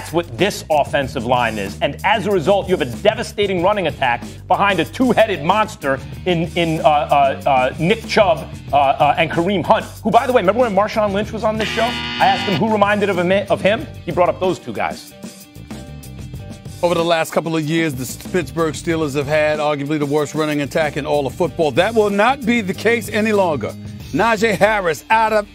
That's what this offensive line is. And as a result, you have a devastating running attack behind a two-headed monster in Nick Chubb and Kareem Hunt, who, by the way, remember when Marshawn Lynch was on this show? I asked him who reminded of him. He brought up those two guys. Over the last couple of years, the Pittsburgh Steelers have had arguably the worst running attack in all of football. That will not be the case any longer. Najee Harris out of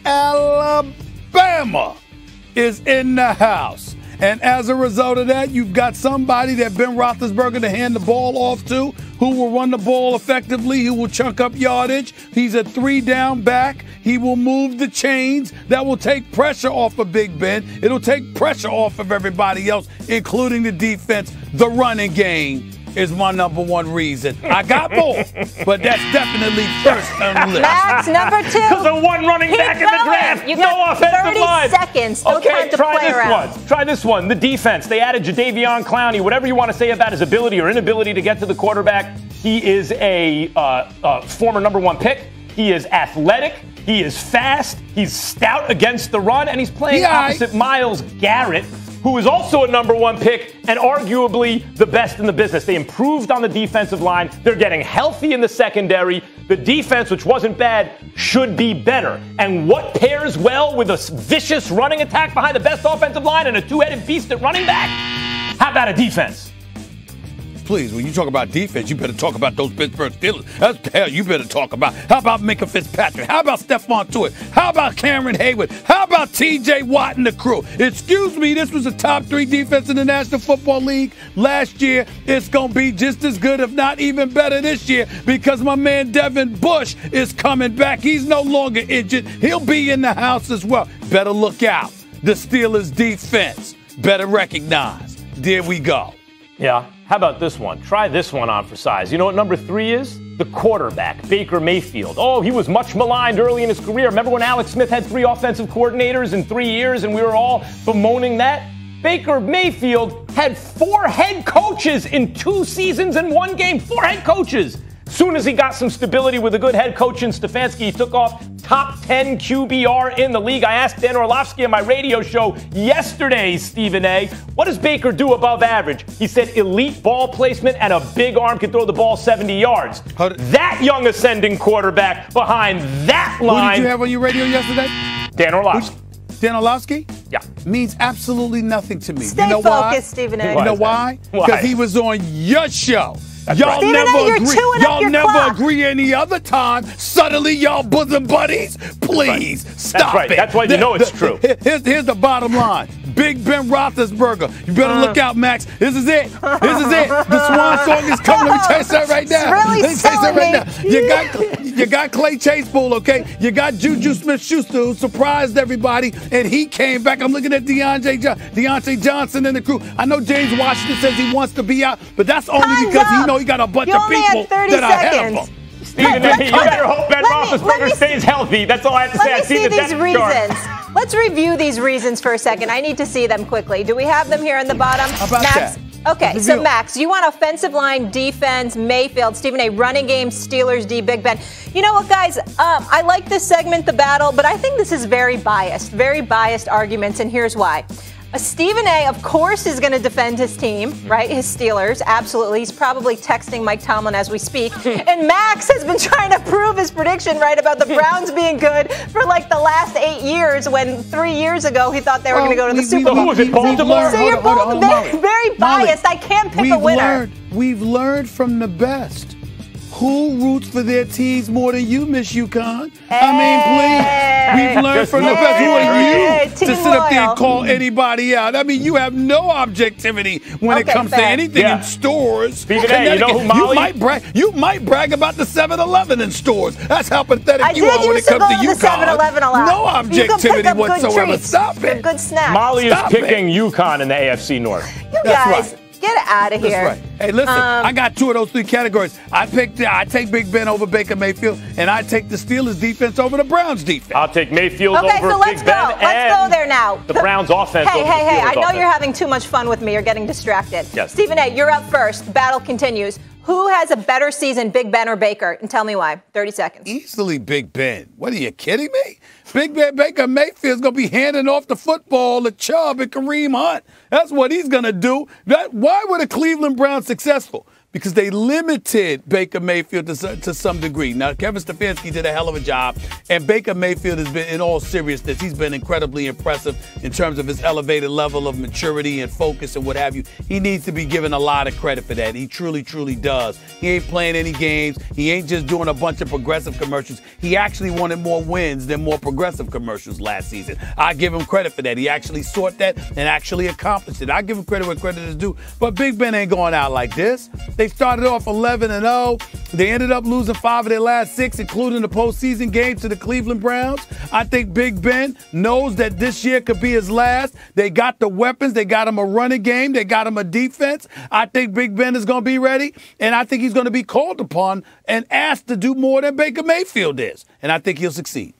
Alabama is in the house. And as a result of that, you've got somebody that Ben Roethlisberger to hand the ball off to, who will run the ball effectively, who will chunk up yardage. He's a 3-down back. He will move the chains. That will take pressure off of Big Ben. It'll take pressure off of everybody else, including the defense. The running game is my number one reason. I got more, but that's definitely first on the list. Max, number 2. Because of one running back in the draft. You no got offensive 30 line. seconds. No okay, time to try play this around. one. Try this one. The defense. They added Jadeveon Clowney. Whatever you want to say about his ability or inability to get to the quarterback, he is a former number 1 pick. He is athletic. He is fast. He's stout against the run, and he's playing opposite Myles Garrett, who is also a number 1 pick and arguably the best in the business. They improved on the defensive line. They're getting healthy in the secondary. The defense, which wasn't bad, should be better. And what pairs well with a vicious running attack behind the best offensive line and a two-headed beast at running back? How about a defense? Please, when you talk about defense, you better talk about those Pittsburgh Steelers. That's the hell you better talk about. How about Minka Fitzpatrick? How about Stephon Tuitt? How about Cameron Hayward? How about T.J. Watt and the crew? Excuse me, this was a top 3 defense in the National Football League last year. It's going to be just as good, if not even better this year, because my man Devin Bush is coming back. He's no longer injured. He'll be in the house as well. Better look out. The Steelers defense. Better recognize. There we go. Yeah. How about this one? Try this one on for size. You know what number 3 is? The quarterback, Baker Mayfield. Oh, he was much maligned early in his career. Remember when Alex Smith had 3 offensive coordinators in 3 years and we were all bemoaning that? Baker Mayfield had 4 head coaches in 2 seasons and 1 game. 4 head coaches. Soon as he got some stability with a good head coach in Stefanski, he took off. Top 10 QBR in the league. I asked Dan Orlovsky on my radio show yesterday, Stephen A., what does Baker do above average? He said elite ball placement and a big arm can throw the ball 70 yards. That young ascending quarterback behind that line. Who did you have on your radio yesterday? Dan Orlovsky. Dan Orlovsky? Yeah. Means absolutely nothing to me. Stay you know focused, why? Stephen A. You know why? Because he was on your show. Y'all Stephen never A, agree. Y'all never agree any other time. Suddenly, y'all bosom buddies. Please stop it. That's why you know it's true. Here's the bottom line. Big Ben Roethlisberger. You better look out, Max. This is it. This is it. The swan song is coming. Let me tell you something right now. Really Let me tell you something right now. You got Clay Chasebull, okay? You got Juju Smith-Schuster, who surprised everybody, and he came back. I'm looking at Deontay Johnson and the crew. I know James Washington says he wants to be out, but that's only because he know he got a bunch of people that are ahead of him. Stephen A., you better hope Ben Roethlisberger stays healthy. That's all I have to say. Let me see these reasons. Let's review these reasons for a second. I need to see them quickly. Do we have them here in the bottom? How about Max? that? Okay, so Max, you want offensive line, defense, Mayfield, Stephen A., running game, Steelers D, Big Ben. You know what, guys? I like this segment, The Battle, but I think this is very biased arguments, and here's why. Stephen A., of course, is going to defend his team, right? His Steelers, absolutely. He's probably texting Mike Tomlin as we speak. And Max has been trying to prove his prediction, right, about the Browns being good for like the last 8 years, when 3 years ago he thought they were going to go to the Super Bowl. Was it Baltimore? So you're both very biased. I can't pick a winner. We've learned from the best. Who roots for their teams more than you, Miss UConn? I mean, please. We've learned from the best. Who are you to sit up there and call anybody out? I mean, you have no objectivity when it comes to anything in stores. Stephen A., you know who Molly? You might brag about the 7-Eleven in stores. That's how pathetic you are when it comes comes to UConn. 7-Eleven a lot. No objectivity whatsoever. Stop it. Good snacks. Molly is picking UConn in the AFC North. You guys. Get out of here. That's right. Hey, listen, I got 2 of those 3 categories. I take Big Ben over Baker Mayfield, and I take the Steelers defense over the Browns defense. I'll take Mayfield over Big Ben. Let's go there now. The Browns offense. Hey, I know you're having too much fun with me. You're getting distracted. Yes. Stephen A., you're up first. Battle continues. Who has a better season, Big Ben or Baker? And tell me why. 30 seconds. Easily Big Ben. What, are you kidding me? Big Ben Baker Mayfield's going to be handing off the football to Chubb and Kareem Hunt. That's what he's going to do. Why were the Cleveland Browns successful? Because they limited Baker Mayfield to some degree. Now, Kevin Stefanski did a hell of a job, and Baker Mayfield has been, in all seriousness, he's been incredibly impressive in terms of his elevated level of maturity and focus and what have you. He needs to be given a lot of credit for that. He truly, truly does. He ain't playing any games. He ain't just doing a bunch of progressive commercials. He actually wanted more wins than more progressive commercials last season. I give him credit for that. He actually sought that and actually accomplished it. I give him credit where credit is due. But Big Ben ain't going out like this. They started off 11-0. They ended up losing 5 of their last 6, including the postseason game to the Cleveland Browns. I think Big Ben knows that this year could be his last. They got the weapons. They got him a running game. They got him a defense. I think Big Ben is going to be ready, and I think he's going to be called upon and asked to do more than Baker Mayfield is, and I think he'll succeed.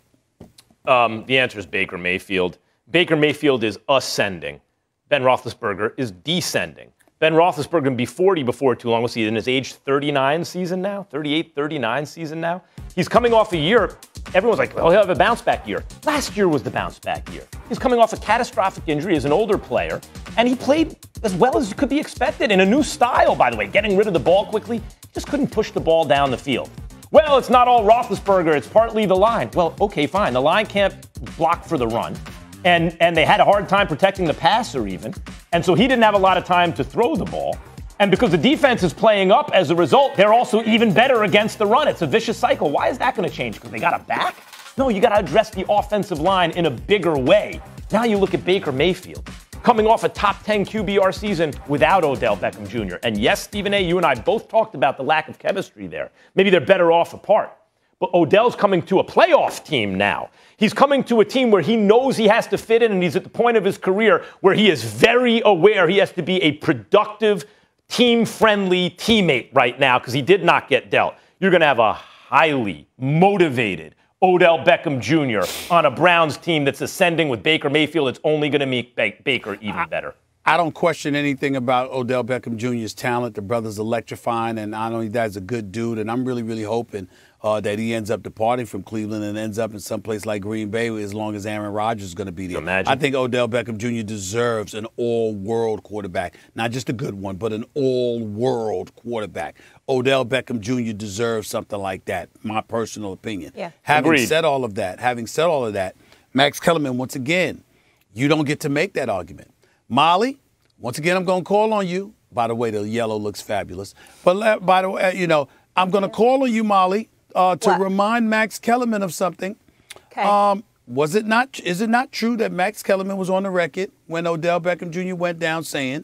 The answer is Baker Mayfield. Baker Mayfield is ascending. Ben Roethlisberger is descending. Ben Roethlisberger can be 40 before too long. We'll see in his age 39 season now, 38, 39 season now. He's coming off a year, everyone's like, well, he'll have a bounce-back year. Last year was the bounce-back year. He's coming off a catastrophic injury as an older player, and he played as well as could be expected in a new style, by the way, getting rid of the ball quickly. Just couldn't push the ball down the field. Well, it's not all Roethlisberger, it's partly the line. Well, okay, fine. The line can't block for the run. And they had a hard time protecting the passer even. And so he didn't have a lot of time to throw the ball. And because the defense is playing up as a result, they're also even better against the run. It's a vicious cycle. Why is that going to change? Because they got a back? No, you got to address the offensive line in a bigger way. Now you look at Baker Mayfield, coming off a top 10 QBR season without Odell Beckham Jr. And yes, Stephen A., you and I both talked about the lack of chemistry there. Maybe they're better off apart. But Odell's coming to a playoff team now. He's coming to a team where he knows he has to fit in, and he's at the point of his career where he is very aware he has to be a productive, team-friendly teammate right now because he did not get dealt. You're going to have a highly motivated Odell Beckham Jr. on a Browns team that's ascending with Baker Mayfield. It's only going to make Baker even better. I don't question anything about Odell Beckham Jr.'s talent. The brother's electrifying, and I know he's a good dude, and I'm really, really hoping that he ends up departing from Cleveland and ends up in some place like Green Bay as long as Aaron Rodgers is going to be there. Imagine. I think Odell Beckham Jr. deserves an all-world quarterback. Not just a good one, but an all-world quarterback. Odell Beckham Jr. deserves something like that, my personal opinion. Yeah. Having Agreed. said all of that, Max Kellerman, once again, you don't get to make that argument. Molly, once again, I'm going to call on you. By the way, the yellow looks fabulous. But by the way, I'm going to call on you, Molly, to remind Max Kellerman of something. Okay. Is it not true that Max Kellerman was on the record when Odell Beckham Jr. went down saying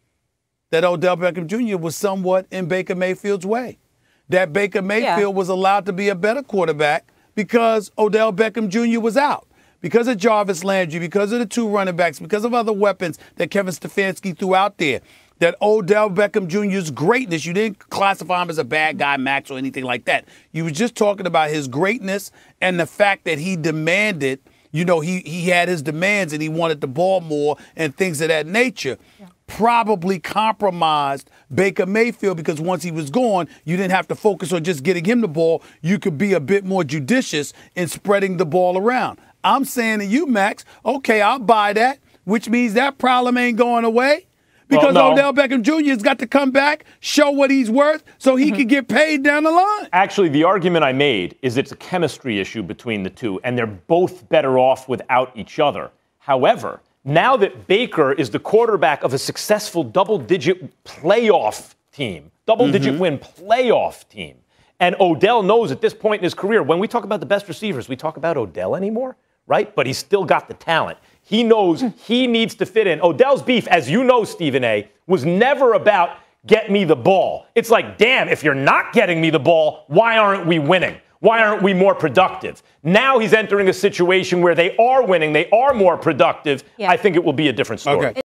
that Odell Beckham Jr. was somewhat in Baker Mayfield's way? That Baker Mayfield was allowed to be a better quarterback because Odell Beckham Jr. was out. Because of Jarvis Landry, because of the 2 running backs, because of other weapons that Kevin Stefanski threw out there, that Odell Beckham Jr.'s greatness, you didn't classify him as a bad guy, Max, or anything like that. You were just talking about his greatness and the fact that he demanded, he had his demands and he wanted the ball more and things of that nature. Yeah. Probably compromised Baker Mayfield because once he was gone, you didn't have to focus on just getting him the ball. You could be a bit more judicious in spreading the ball around. I'm saying to you, Max, okay, I'll buy that, which means that problem ain't going away because Odell Beckham Jr. has got to come back, show what he's worth so he can get paid down the line. Actually, the argument I made is it's a chemistry issue between the two, and they're both better off without each other. However, now that Baker is the quarterback of a successful double-digit playoff team, double-digit win playoff team, and Odell knows at this point in his career, when we talk about the best receivers, we talk about Odell anymore? Right? But he's still got the talent. He knows he needs to fit in. Odell's beef, as you know, Stephen A., was never about get me the ball. It's like, damn, if you're not getting me the ball, why aren't we winning? Why aren't we more productive? Now he's entering a situation where they are winning, they are more productive. Yeah. I think it will be a different story. Okay.